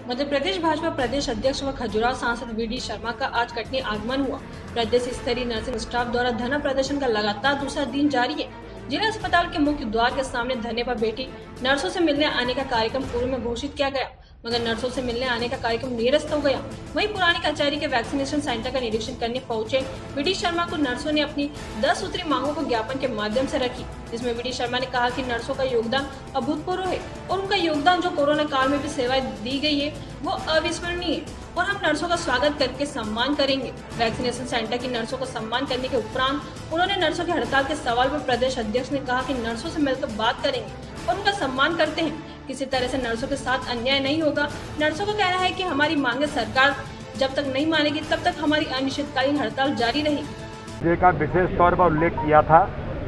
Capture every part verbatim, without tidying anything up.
मध्य प्रदेश भाजपा प्रदेश अध्यक्ष व खजुराहो सांसद वी डी शर्मा का आज कटनी आगमन हुआ। प्रदेश स्तरीय नर्सिंग स्टाफ द्वारा धरना प्रदर्शन का लगातार दूसरा दिन जारी है। जिला अस्पताल के मुख्य द्वार के सामने धरने पर बैठी नर्सों से मिलने आने का कार्यक्रम पूर्व में घोषित किया गया, मगर नर्सों से मिलने आने का कार्यक्रम निरस्त हो गया। वहीं पुरानी कचहरी के वैक्सीनेशन सेंटर का निरीक्षण करने पहुंचे वी डी शर्मा को नर्सों ने अपनी दस सूत्री मांगों को ज्ञापन के माध्यम से रखी, जिसमें वी डी शर्मा ने कहा कि नर्सों का योगदान अभूतपूर्व है और उनका योगदान जो कोरोना काल में भी सेवाएं दी गई है वो अविस्मरणीय है और हम नर्सों का स्वागत करके सम्मान करेंगे। वैक्सीनेशन सेंटर की नर्सों को सम्मान करने के उपरांत उन्होंने नर्सों की हड़ताल के सवाल पर प्रदेश अध्यक्ष ने कहा कि नर्सों से मिलकर बात करेंगे और उनका सम्मान करते हैं। किसी तरह से नर्सों के साथ अन्याय नहीं होगा। नर्सों का कहना है कि हमारी मांगे सरकार जब तक नहीं मानेगी तब तक हमारी अनिश्चितकालीन हड़ताल जारी रहेगी। का विशेष तौर पर उल्लेख किया था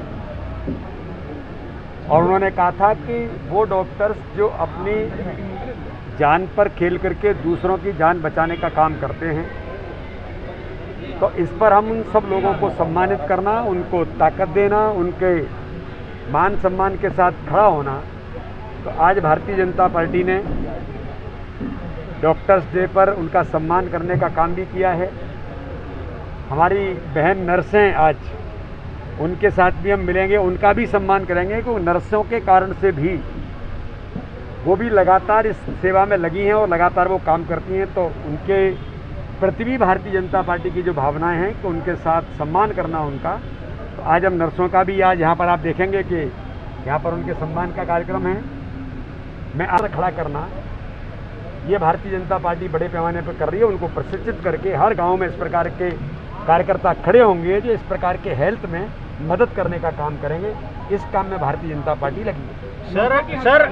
और उन्होंने कहा था कि वो डॉक्टर्स जो अपनी जान पर खेल करके दूसरों की जान बचाने का काम करते हैं, तो इस पर हम उन सब लोगों को सम्मानित करना, उनको ताकत देना, उनके मान सम्मान के साथ खड़ा होना। तो आज भारतीय जनता पार्टी ने डॉक्टर्स डे पर उनका सम्मान करने का काम भी किया है। हमारी बहन नर्सें आज उनके साथ भी हम मिलेंगे, उनका भी सम्मान करेंगे कि नर्सों के कारण से भी वो भी लगातार इस सेवा में लगी हैं और लगातार वो काम करती हैं। तो उनके प्रति भी भारतीय जनता पार्टी की जो भावनाएं हैं कि उनके साथ सम्मान करना उनका, तो आज हम नर्सों का भी आज यहाँ पर आप देखेंगे कि यहाँ पर उनके सम्मान का कार्यक्रम है। मैं आज खड़ा करना ये भारतीय जनता पार्टी बड़े पैमाने पर कर रही है। उनको प्रशिक्षित करके हर गाँव में इस प्रकार के कार्यकर्ता खड़े होंगे जो इस प्रकार के हेल्थ में मदद करने का काम करेंगे। इस काम में भारतीय जनता पार्टी लगी है। सर सर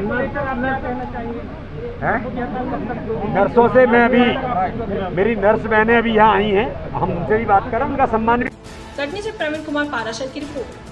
नर्सों से मैं अभी मेरी नर्स बहनें अभी यहाँ आई हैं, हम उनसे भी बात करें, उनका सम्मान भी। कटनी से प्रवीण कुमार पाराशर की रिपोर्ट।